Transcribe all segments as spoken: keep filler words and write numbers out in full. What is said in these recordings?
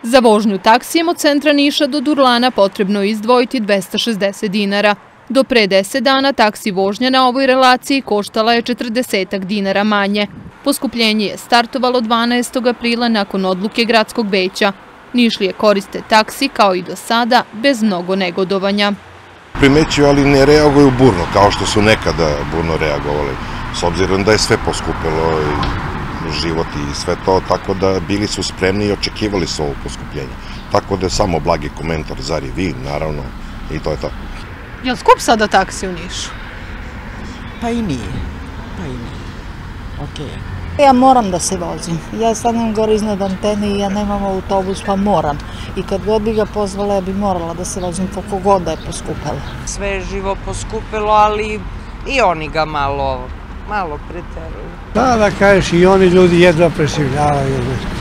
Za vožnju taksijem od centra Niša do Durlana potrebno je izdvojiti dvesta šezdeset dinara. Do pre deset dana taksi vožnja na ovoj relaciji koštala je četrdesetak dinara manje. Poskupljenje je startovalo dvanaestog aprila nakon odluke gradskog veća. Nišlije koriste taksi kao i do sada bez mnogo negodovanja. Primećuju, ali ne reaguju burno, kao što su nekada burno reagovali. S obzirom da je sve poskupilo, život i sve to, tako da bili su spremni i očekivali su ovo poskupljenje. Tako da je samo blagi komentar, zar i vi, naravno, i to je to. Je li skup sada taksi u Nišu? Pa i nije, pa i nije, okej. Ja moram da se vozim, ja stanem gore iznad antene i ja nemam autobus pa moram. I kad god bi ga pozvala ja bi morala da se vozim koliko god da je poskupelo. Sve je živo poskupilo, ali i oni ga malo, malo preteruju. Da, da kažeš, i oni ljudi jedva preživljavaju.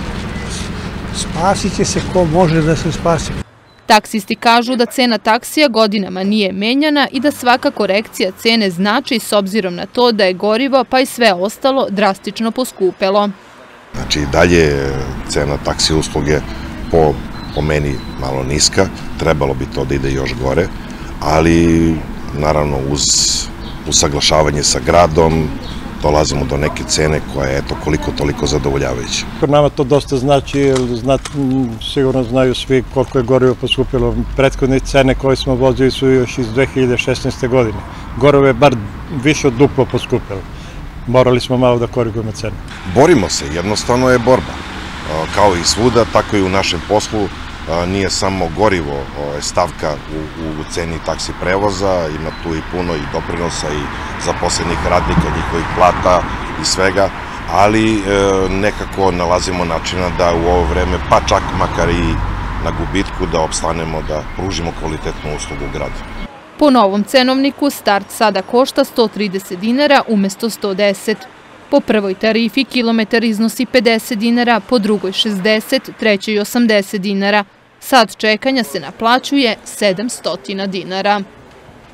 Spasit će se ko može da se spasi. Taksisti kažu da cena taksija godinama nije menjana i da svaka korekcija cene znači s obzirom na to da je gorivo pa i sve ostalo drastično poskupelo. Znači i dalje cena taksi usluge po, po meni malo niska, trebalo bi to da ide još gore, ali naravno uz usaglašavanje sa gradom dolazimo do neke cene koja je eto koliko toliko zadovoljavajuća. Nama to dosta znači, jer sigurno znaju svi koliko je gorivo poskupilo. Prethodne cene koje smo vozili su još iz dve hiljade šesnaeste. godine. Gorivo je bar više od duplo poskupilo. Morali smo malo da korigujemo cene. Borimo se, jednostavno je borba. Kao i svuda, tako i u našem poslu. Nije samo gorivo stavka u ceni taksi prevoza, ima tu i puno i doprinosa i zaposlenih radnika, njihovih plata i svega, ali nekako nalazimo načina da u ovo vreme, pa čak makar i na gubitku, da opstanemo, da pružimo kvalitetnu uslugu gradu. Po novom cenovniku start sada košta sto trideset dinara umesto sto deset. Po prvoj tarifi kilometar iznosi pedeset dinara, po drugoj šezdeset, trećoj osamdeset dinara. Sat čekanja se naplaćuje sedamsto dinara.